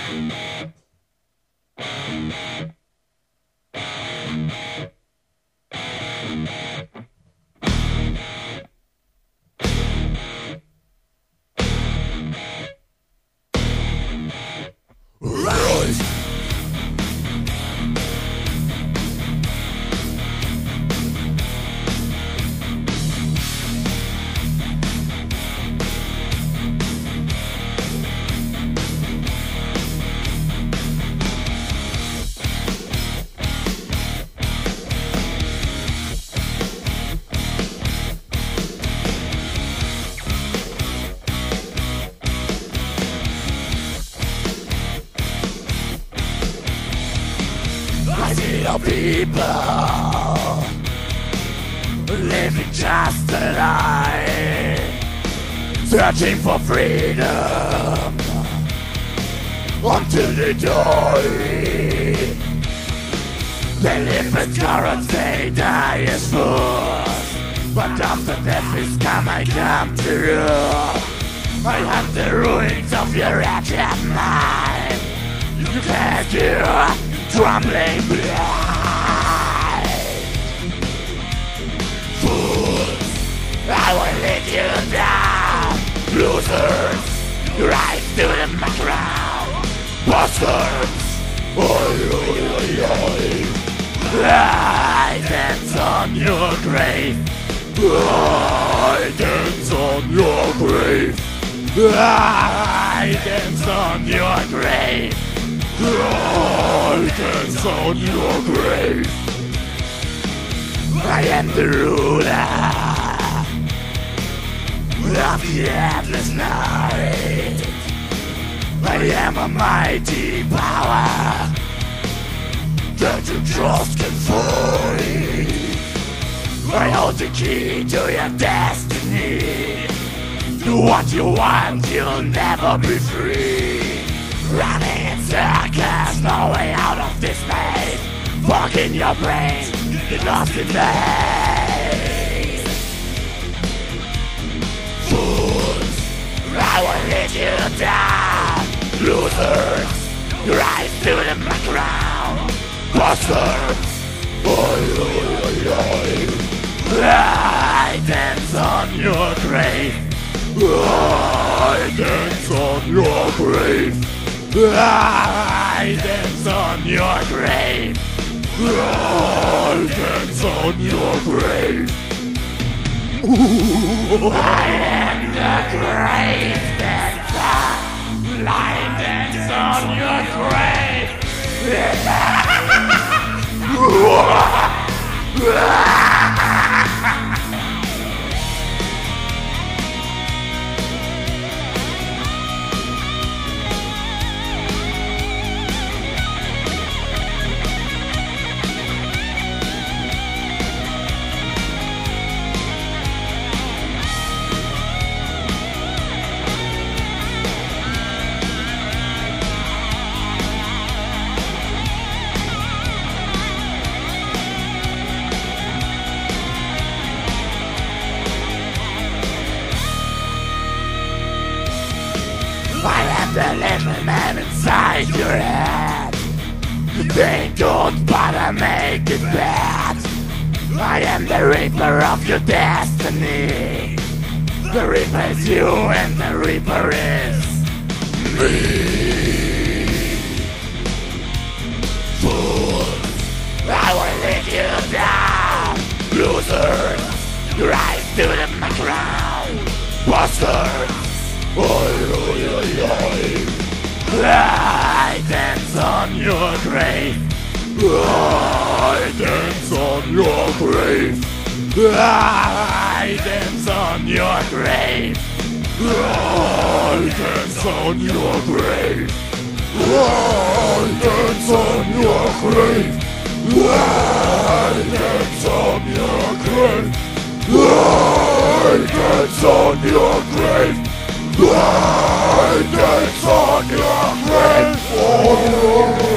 I see the people living just a lie, searching for freedom until they die. They live as currents, they die as fools, but after death is come, I come to you. I hunt the ruins of your wretched mind. You can't hear trembling blind. Fools, I will lead you down. Losers, rise to the background. Bastards, oi, oi, oi, oi. I dance on your grave. I dance on your grave. I dance on your grave. I dance on your grave. I am the ruler of the endless night. I am a mighty power that you just can find. I hold the key to your destiny. Do what you want, you'll never be free. Running in circles, no way out of this maze. Fog in your brain, get lost in the haze. Fools, I will lead you down. Losers, rise to the background. Bastards, oi, oi, oi, oi. I dance on your grave. I dance on your grave. I dance on your grave. I dance on your grave. I am the grave dancer. I dance on your grave. I am the little man inside your head. They don't bother make it bad. I am the reaper of your destiny. The reaper is you and the reaper is me. Fools, I will lead you down. Losers, rise to the background. Bastards, oi, oi, oi, oi. I dance on your grave. I dance on your grave. I dance on your grave. I dance on your grave. I dance on your grave. I dance on your grave. I dance on your grave. I dance on your grave.